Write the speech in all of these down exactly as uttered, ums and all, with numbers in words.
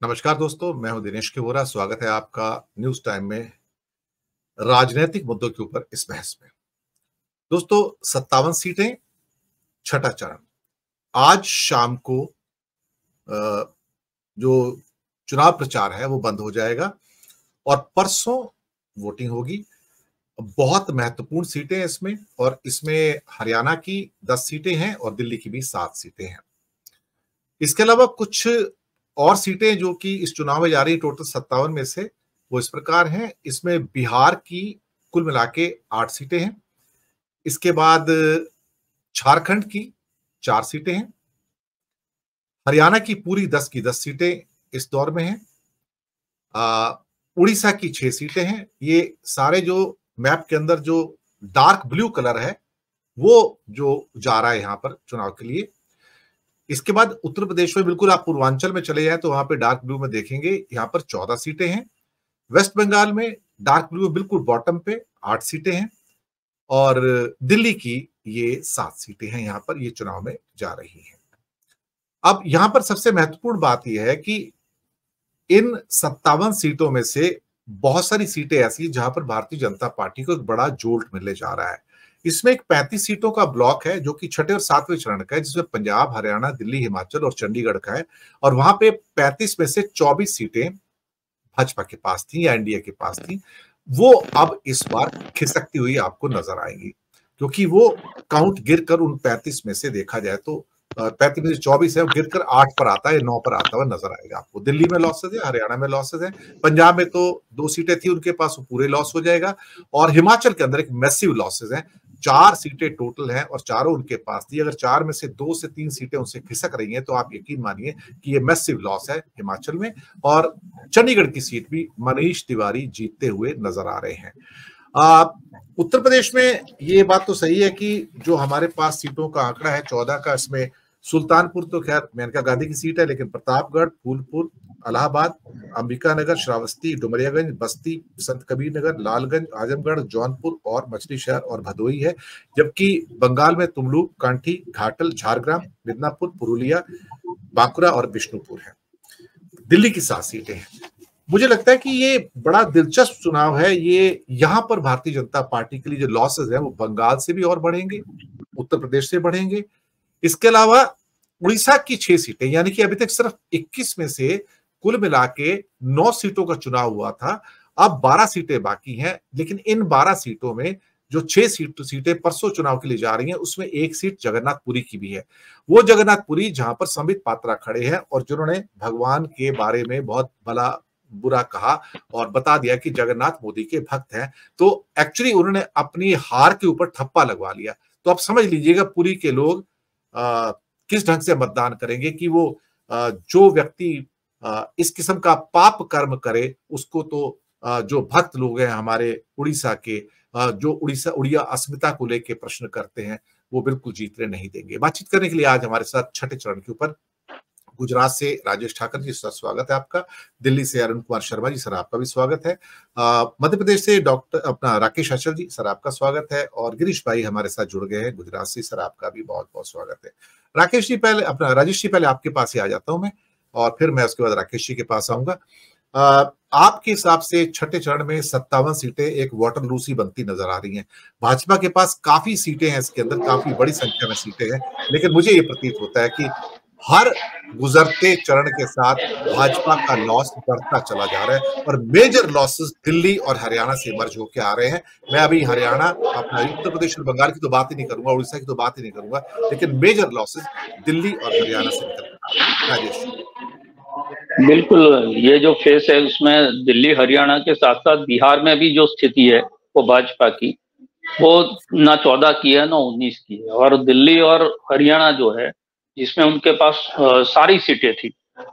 नमस्कार दोस्तों, मैं हूं दिनेश के वोरा। स्वागत है आपका न्यूज टाइम में राजनीतिक मुद्दों के ऊपर इस बहस में। दोस्तों, सत्तावन सीटें, छठा चरण आज शाम को जो चुनाव प्रचार है वो बंद हो जाएगा और परसों वोटिंग होगी। बहुत महत्वपूर्ण सीटें हैं इसमें, और इसमें हरियाणा की दस सीटें हैं और दिल्ली की भी सात सीटें हैं। इसके अलावा कुछ और सीटें जो कि इस चुनाव में जा रही, टोटल सत्तावन में से, वो इस प्रकार हैं। इसमें बिहार की कुल मिला के आठ सीटें हैं। इसके बाद झारखंड की चार सीटें हैं। हरियाणा की पूरी दस की दस सीटें इस दौर में हैं। उड़ीसा की छह सीटें हैं। ये सारे जो मैप के अंदर जो डार्क ब्लू कलर है वो जो जा रहा है यहाँ पर चुनाव के लिए। इसके बाद उत्तर प्रदेश में, बिल्कुल आप पूर्वांचल में चले जाए तो वहां पे डार्क ब्लू में देखेंगे, यहाँ पर चौदह सीटें हैं। वेस्ट बंगाल में डार्क ब्लू बिल्कुल बॉटम पे आठ सीटें हैं, और दिल्ली की ये सात सीटें हैं। यहाँ पर ये चुनाव में जा रही हैं। अब यहाँ पर सबसे महत्वपूर्ण बात यह है कि इन सत्तावन सीटों में से बहुत सारी सीटें ऐसी जहां पर भारतीय जनता पार्टी को एक बड़ा जोल्ट मिलने जा रहा है। इसमें एक पैंतीस सीटों का ब्लॉक है जो कि छठे और सातवें चरण का है, जिसमें पंजाब, हरियाणा, दिल्ली, हिमाचल और चंडीगढ़ का है। और वहां पे पैंतीस में से चौबीस सीटें भाजपा के पास थी या एनडीए के पास थी। वो अब इस बार खिसकती हुई आपको नजर आएंगी, क्योंकि वो काउंट गिरकर उन पैंतीस में से देखा जाए तो पैंतीस में से चौबीस है, गिरकर आठ पर आता है, नौ पर आता हुआ नजर आएगा आपको। दिल्ली में लॉसेज है, हरियाणा में लॉसेज है, पंजाब में तो दो सीटें थी उनके पास, वो पूरे लॉस हो जाएगा। और हिमाचल के अंदर एक मैसिव लॉसेज है, चार सीटें टोटल हैं और चारों उनके पास थी। अगर चार में से दो से तीन सीटें उनसे खिसक रही हैं तो आप यकीन मानिए कि ये मैसिव लॉस है हिमाचल में। और चंडीगढ़ की सीट भी मनीष तिवारी जीतते हुए नजर आ रहे हैं। आ, उत्तर प्रदेश में ये बात तो सही है कि जो हमारे पास सीटों का आंकड़ा है चौदह का, इसमें सुल्तानपुर तो खैर मेनका गांधी की सीट है, लेकिन प्रतापगढ़, फूलपुर, इलाहाबाद, अंबिका नगर, श्रावस्ती, डुमरियागंज, बस्ती, संत कबीर नगर, लालगंज, आजमगढ़, जौनपुर और मछली शहर और भदोही है। जबकि बंगाल में तुमलुक, कांठी, घाटल, झारग्राम, मिदनापुर, पुरुलिया, बांकुरा और बिष्णुपुर है। दिल्ली की सात सीटें हैं। मुझे लगता है कि ये बड़ा दिलचस्प चुनाव है। ये यहाँ पर भारतीय जनता पार्टी के लिए जो लॉसेज है वो बंगाल से भी और बढ़ेंगे, उत्तर प्रदेश से बढ़ेंगे। इसके अलावा उड़ीसा की छह सीटें, यानी कि अभी तक सिर्फ इक्कीस में से कुल मिला के नौ सीटों का चुनाव हुआ था, अब बारह सीटें बाकी हैं। लेकिन इन बारह सीटों में जो छह सीट सीटें परसों चुनाव के लिए जा रही हैं, उसमें एक सीट जगन्नाथपुरी की भी है। वो जगन्नाथपुरी जहां पर संबित पात्रा खड़े हैं और जिन्होंने भगवान के बारे में बहुत भला बुरा कहा और बता दिया कि जगन्नाथ मोदी के भक्त हैं, तो एक्चुअली उन्होंने अपनी हार के ऊपर ठप्पा लगवा लिया। तो आप समझ लीजिएगा पूरी के लोग आ, किस ढंग से मतदान करेंगे कि वो आ, जो व्यक्ति आ, इस किस्म का पाप कर्म करे उसको तो आ, जो भक्त लोग हैं हमारे उड़ीसा के, आ, जो उड़ीसा उड़िया अस्मिता को लेके प्रश्न करते हैं, वो बिल्कुल जीतने नहीं देंगे। बातचीत करने के लिए आज हमारे साथ छठे चरण के ऊपर गुजरात से राजेश ठाकर जी, सर स्वागत है आपका। दिल्ली से अरुण कुमार शर्मा जी, सर आपका भी स्वागत है। मध्य प्रदेश से डॉक्टर अपना राकेश अचल जी, सर आपका स्वागत है। और गिरीश भाई हमारे साथ जुड़ गए हैं गुजरात से, सर आपका भी बहुत बहुत स्वागत है। राकेश जी पहले अपना राजेश जी पहले आपके पास ही आ जाता हूं मैं, और फिर मैं उसके बाद राकेश जी के पास आऊंगा। आपके हिसाब से छठे चरण में सत्तावन सीटें एक वाटरलू सी बनती नजर आ रही हैं। भाजपा के पास काफी सीटें हैं, इसके अंदर काफी बड़ी संख्या में सीटें हैं, लेकिन मुझे ये प्रतीत होता है कि हर गुजरते चरण के साथ भाजपा का लॉस बढ़ता चला जा रहा है और मेजर लॉसेस दिल्ली और हरियाणा से मर्ज होकर आ रहे हैं। मैं अभी हरियाणा, अपना उत्तर प्रदेश और बंगाल की तो बात ही नहीं करूंगा, उड़ीसा की तो बात ही नहीं करूंगा, लेकिन मेजर लॉसेस दिल्ली और हरियाणा से निकल रहे हैं। बिल्कुल, ये जो फेस है उसमें दिल्ली हरियाणा के साथ साथ बिहार में भी जो स्थिति है वो भाजपा की, वो ना चौदह की है ना उन्नीस की है। और दिल्ली और हरियाणा जो है जिसमें उनके पास आ, सारी सीटें थी,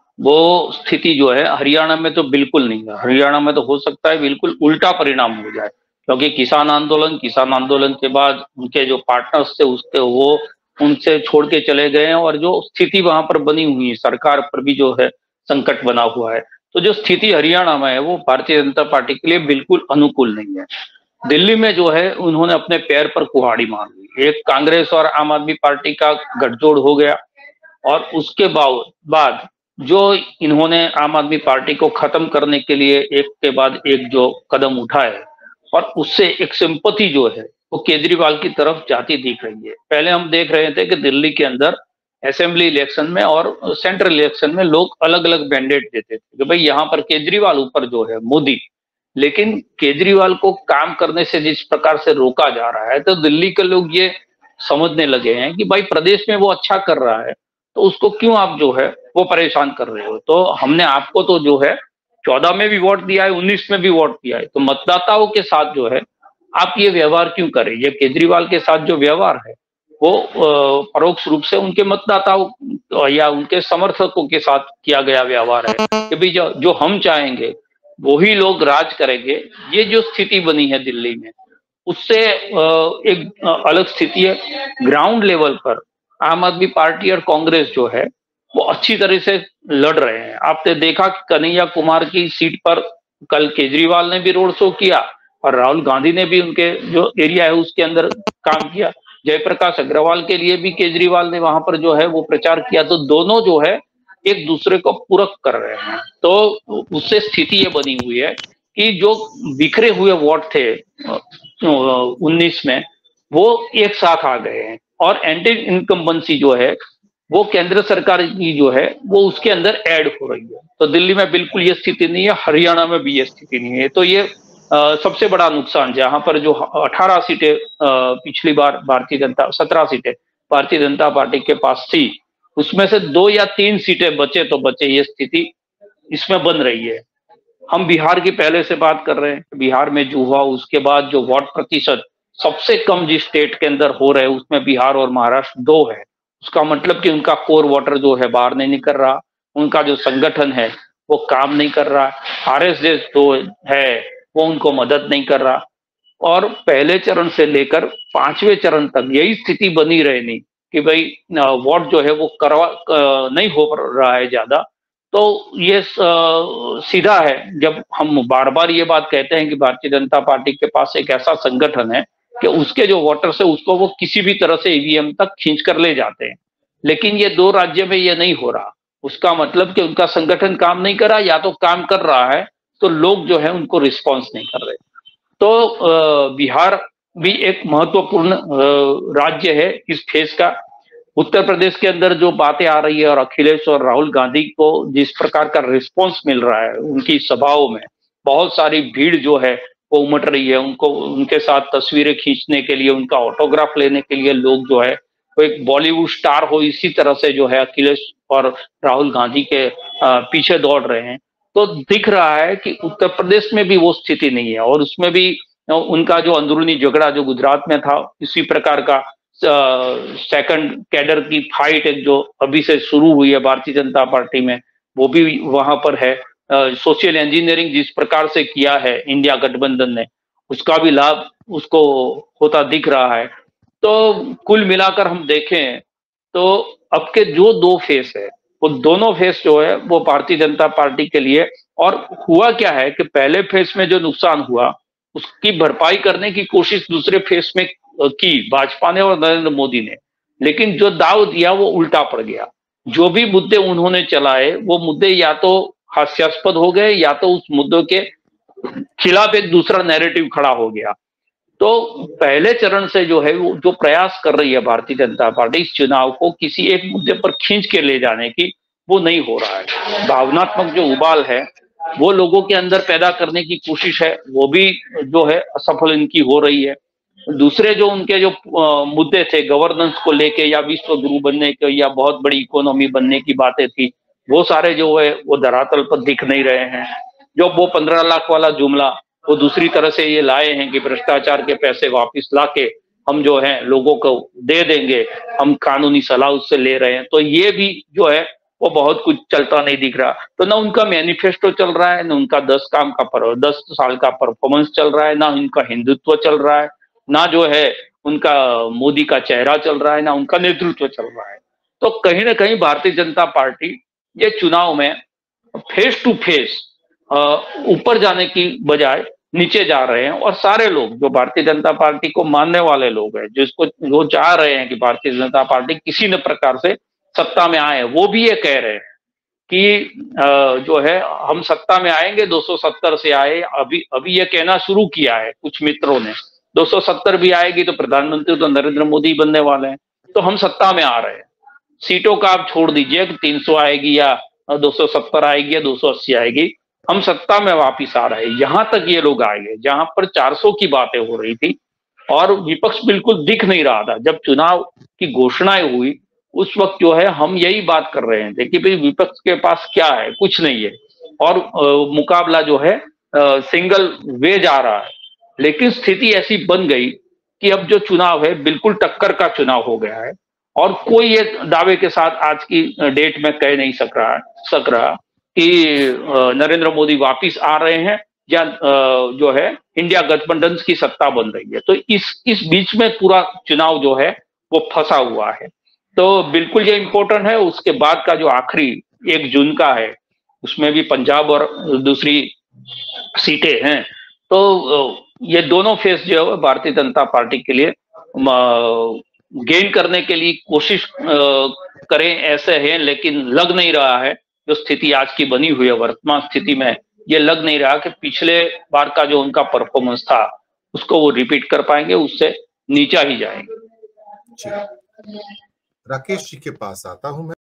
वो स्थिति जो है हरियाणा में तो बिल्कुल नहीं है। हरियाणा में तो हो सकता है बिल्कुल उल्टा परिणाम हो जाए, क्योंकि किसान आंदोलन किसान आंदोलन के बाद उनके जो पार्टनर्स थे उसके वो उनसे छोड़ के चले गए हैं, और जो स्थिति वहां पर बनी हुई है, सरकार पर भी जो है संकट बना हुआ है। तो जो स्थिति हरियाणा में है वो भारतीय जनता पार्टी के लिए बिल्कुल अनुकूल नहीं है। दिल्ली में जो है उन्होंने अपने पैर पर कुहाड़ी मार ली। एक कांग्रेस और आम आदमी पार्टी का गठजोड़ हो गया, और उसके बाद जो इन्होंने आम आदमी पार्टी को खत्म करने के लिए एक के बाद एक जो कदम उठाए, और उससे एक सिंपैथी जो है वो केजरीवाल की तरफ जाती दिख रही है। पहले हम देख रहे थे कि दिल्ली के अंदर असेंबली इलेक्शन में और सेंट्रल इलेक्शन में लोग अलग अलग मैंडेट देते थे कि भाई यहाँ पर केजरीवाल, ऊपर जो है मोदी। लेकिन केजरीवाल को काम करने से जिस प्रकार से रोका जा रहा है, तो दिल्ली के लोग ये समझने लगे हैं कि भाई प्रदेश में वो अच्छा कर रहा है, तो उसको क्यों आप जो है वो परेशान कर रहे हो। तो हमने आपको तो जो है चौदह में भी वोट दिया है, उन्नीस में भी वोट दिया है, तो मतदाताओं के साथ जो है आप ये व्यवहार क्यों करें। ये केजरीवाल के साथ जो व्यवहार है वो परोक्ष रूप से उनके मतदाताओं या उनके समर्थकों के साथ किया गया व्यवहार है कि भाई जो, जो हम चाहेंगे वही लोग राज करेंगे। ये जो स्थिति बनी है दिल्ली में, उससे एक अलग स्थिति है। ग्राउंड लेवल पर आम आदमी पार्टी और कांग्रेस जो है वो अच्छी तरह से लड़ रहे हैं। आपने देखा कि कन्हैया कुमार की सीट पर कल केजरीवाल ने भी रोड शो किया और राहुल गांधी ने भी उनके जो एरिया है उसके अंदर काम किया। जयप्रकाश अग्रवाल के लिए भी केजरीवाल ने वहां पर जो है वो प्रचार किया। तो दोनों जो है एक दूसरे को पूरक कर रहे हैं। तो उससे स्थिति ये बनी हुई है कि जो बिखरे हुए वोट थे उन्नीस में, वो एक साथ आ गए हैं और एंटी इनकम्बेंसी जो है वो केंद्र सरकार की जो है वो उसके अंदर ऐड हो रही है। तो दिल्ली में बिल्कुल ये स्थिति नहीं है, हरियाणा में भी ये स्थिति नहीं है। तो ये आ, सबसे बड़ा नुकसान, जहां पर जो अठारह सीटें पिछली बार भारतीय जनता सत्रह सीटें भारतीय जनता पार्टी के पास थी, उसमें से दो या तीन सीटें बचे तो बचे, ये स्थिति इसमें बन रही है। हम बिहार की पहले से बात कर रहे हैं, बिहार में जो हुआ उसके बाद जो वोट प्रतिशत सबसे कम जिस स्टेट के अंदर हो रहे हैं उसमें बिहार और महाराष्ट्र दो है। उसका मतलब कि उनका कोर वोटर जो है बाहर नहीं निकल रहा, उनका जो संगठन है वो काम नहीं कर रहा, आरएसएस जो है वो उनको मदद नहीं कर रहा। और पहले चरण से लेकर पांचवें चरण तक यही स्थिति बनी रहनी कि भाई वोट जो है वो करवा नहीं हो रहा है ज्यादा। तो ये सीधा है, जब हम बार बार ये बात कहते हैं कि भारतीय जनता पार्टी के पास एक ऐसा संगठन है कि उसके जो वोटर्स है उसको वो किसी भी तरह से ईवीएम तक खींच कर ले जाते हैं, लेकिन ये दो राज्य में ये नहीं हो रहा। उसका मतलब कि उनका संगठन काम नहीं कर रहा, या तो काम कर रहा है तो लोग जो है उनको रिस्पॉन्स नहीं कर रहे। तो बिहार भी एक महत्वपूर्ण राज्य है इस फेज का। उत्तर प्रदेश के अंदर जो बातें आ रही है और अखिलेश और राहुल गांधी को जिस प्रकार का रिस्पॉन्स मिल रहा है, उनकी सभाओं में बहुत सारी भीड़ जो है वो उमड़ रही है। उनको उनके साथ तस्वीरें खींचने के लिए, उनका ऑटोग्राफ लेने के लिए लोग जो है वो एक बॉलीवुड स्टार हो इसी तरह से जो है अखिलेश और राहुल गांधी के पीछे दौड़ रहे हैं। तो दिख रहा है कि उत्तर प्रदेश में भी वो स्थिति नहीं है, और उसमें भी उनका जो अंदरूनी झगड़ा जो गुजरात में था, इसी प्रकार का सेकंड कैडर की फाइट एक जो अभी से शुरू हुई है भारतीय जनता पार्टी में, वो भी वहां पर है। सोशल इंजीनियरिंग जिस प्रकार से किया है इंडिया गठबंधन ने, उसका भी लाभ उसको होता दिख रहा है। तो कुल मिलाकर हम देखें तो अब के जो दो फेस है वो दोनों फेस जो है वो भारतीय जनता पार्टी के लिए। और हुआ क्या है कि पहले फेस में जो नुकसान हुआ उसकी भरपाई करने की कोशिश दूसरे फेस में की भाजपा ने और नरेंद्र मोदी ने, लेकिन जो दाव दिया वो उल्टा पड़ गया। जो भी मुद्दे उन्होंने चलाए वो मुद्दे या तो हास्यास्पद हो गए या तो उस मुद्दों के खिलाफ एक दूसरा नैरेटिव खड़ा हो गया। तो पहले चरण से जो है वो जो प्रयास कर रही है भारतीय जनता पार्टी इस चुनाव को किसी एक मुद्दे पर खींच के ले जाने की, वो नहीं हो रहा है। भावनात्मक जो उबाल है वो लोगों के अंदर पैदा करने की कोशिश है, वो भी जो है असफल इनकी हो रही है। दूसरे जो उनके जो मुद्दे थे गवर्नेंस को लेके या विश्व गुरु बनने के या बहुत बड़ी इकोनॉमी बनने की बातें थी, वो सारे जो है वो धरातल पर दिख नहीं रहे हैं। जो वो पंद्रह लाख वाला जुमला वो दूसरी तरह से ये लाए हैं कि भ्रष्टाचार के पैसे वापस लाके हम जो है लोगों को दे देंगे, हम कानूनी सलाह उससे ले रहे हैं। तो ये भी जो है वो बहुत कुछ चलता नहीं दिख रहा। तो ना उनका मैनिफेस्टो चल रहा है, ना उनका दस काम का पर दस साल का परफॉर्मेंस चल रहा है, ना उनका हिंदुत्व चल रहा है, ना जो है उनका मोदी का चेहरा चल रहा है, ना उनका नेतृत्व चल रहा है। तो कहीं ना कहीं भारतीय जनता पार्टी ये चुनाव में फेस टू फेस ऊपर जाने की बजाय नीचे जा रहे हैं। और सारे लोग जो भारतीय जनता पार्टी को मानने वाले लोग हैं, जिसको वो चाह रहे हैं कि भारतीय जनता पार्टी किसी न प्रकार से सत्ता में आए, वो भी ये कह रहे हैं कि जो है हम सत्ता में आएंगे, दो सौ सत्तर से आए, अभी अभी ये कहना शुरू किया है कुछ मित्रों ने, दो सौ सत्तर भी आएगी तो प्रधानमंत्री तो नरेंद्र मोदी बनने वाले हैं, तो हम सत्ता में आ रहे हैं। सीटों का आप छोड़ दीजिए कि तीन सौ आएगी या दो सौ सत्तर आएगी या दो सौ अस्सी आएगी, हम सत्ता में वापिस आ रहे हैं। यहां तक ये लोग आएंगे जहां पर चार सौ की बातें हो रही थी और विपक्ष बिल्कुल दिख नहीं रहा था। जब चुनाव की घोषणाएं हुई उस वक्त जो है हम यही बात कर रहे थे कि भाई विपक्ष के पास क्या है, कुछ नहीं है, और आ, मुकाबला जो है आ, सिंगल वे जा रहा है। लेकिन स्थिति ऐसी बन गई कि अब जो चुनाव है बिल्कुल टक्कर का चुनाव हो गया है और कोई ये दावे के साथ आज की डेट में कह नहीं सक रहा सक रहा कि नरेंद्र मोदी वापिस आ रहे हैं या जो है इंडिया गठबंधन की सत्ता बन रही है। तो इस इस बीच में पूरा चुनाव जो है वो फंसा हुआ है। तो बिल्कुल ये इम्पोर्टेंट है। उसके बाद का जो आखिरी एक जून का है उसमें भी पंजाब और दूसरी सीटें हैं, तो ये दोनों फेस जो है भारतीय जनता पार्टी के लिए गेन करने के लिए कोशिश करें ऐसे हैं, लेकिन लग नहीं रहा है। जो स्थिति आज की बनी हुई है वर्तमान स्थिति में, ये लग नहीं रहा कि पिछले बार का जो उनका परफॉर्मेंस था उसको वो रिपीट कर पाएंगे, उससे नीचा ही जाएंगे। राकेश जी के पास आता हूं मैं।